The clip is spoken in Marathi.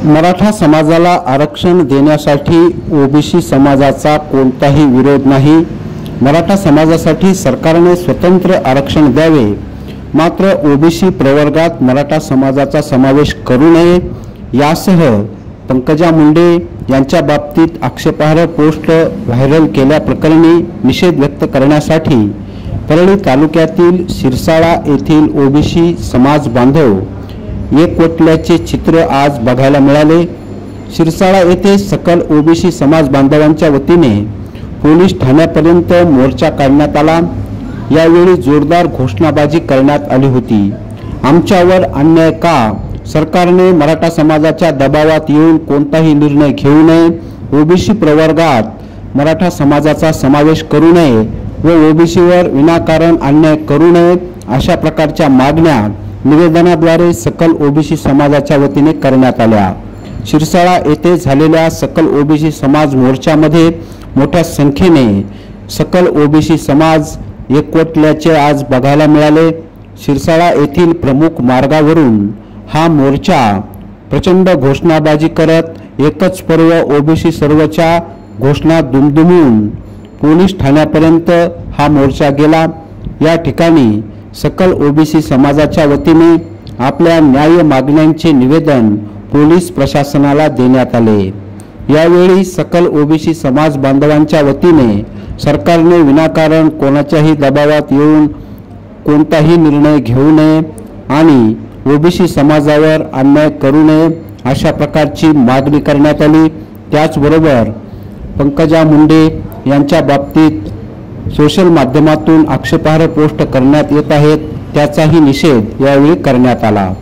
मराठा समाजाला आरक्षण देण्यासाठी ओबीसी समाजाचा कोणताही विरोध नाही। मराठा समाजासाठी सरकारने स्वतंत्र आरक्षण द्यावे, मात्र ओबीसी प्रवर्गात मराठा समाजाचा समावेश करू नये यासह पंकजा मुंडे यांच्या बाबतीत आक्षेपार्ह पोस्ट व्हायरल केल्याप्रकरणी निषेध व्यक्त करण्यासाठी परळी तालुक्यातील शिरसाळा येथील ओबीसी समाज बांधव एकवटल्याचे चित्र आज बघायला मिळाले। शिरसाळा येथे सकल ओबीसी समाज बांधवांच्या वतीने पोलीस ठाण्यापर्यंत मोर्चा काढण्यात आला। यावेळी जोरदार घोषणाबाजी करण्यात आली होती। आमच्यावर अन्याय का? सरकारने मराठा समाजाच्या दबावात येऊन कोणताही निर्णय घेऊ नये, ओबीसी प्रवर्गात मराठा समाजाचा समावेश करू नये व ओबीसीवर विनाकारण अन्याय करू नये अशा प्रकारच्या मागण्या निवेदनाद्वारे सकल ओबीसी समाजाच्या वतीने करण्यात आल्या। शिरसाळा येथे झालेल्या सकल ओबीसी समाज मोर्चामध्ये मोठ्या संख्येने सकल ओबीसी समाज एकवटल्याचे आज बघायला मिळाले। शिरसाळा येथील प्रमुख मार्गावरून हा मोर्चा प्रचंड घोषणाबाजी करत एकच पर्व ओबीसी सर्वच्या घोषणा दुमदुमून पोलीस ठाण्यापर्यंत हा मोर्चा गेला। या ठिकाणी सकल ओबीसी समाजाच्या वतीने आपल्या न्याय मागण्यांचे निवेदन पोलीस प्रशासनाला देण्यात आले। यावेळी सकल ओबीसी समाज बांधवांच्या वतीने सरकारने विनाकारण कोणाच्याही दबावात येऊन कोणताही निर्णय घेऊ नये आणि ओबीसी समाजावर अन्याय करू नये अशा प्रकारची मागणी करण्यात आली। त्याचबरोबर पंकजा मुंडे यांच्या बाबतीत सोशल माध्यमातून आक्षेपार्ह पोस्ट करण्यात येत आहेत, त्याचाही निषेध यावेळी करण्यात आला।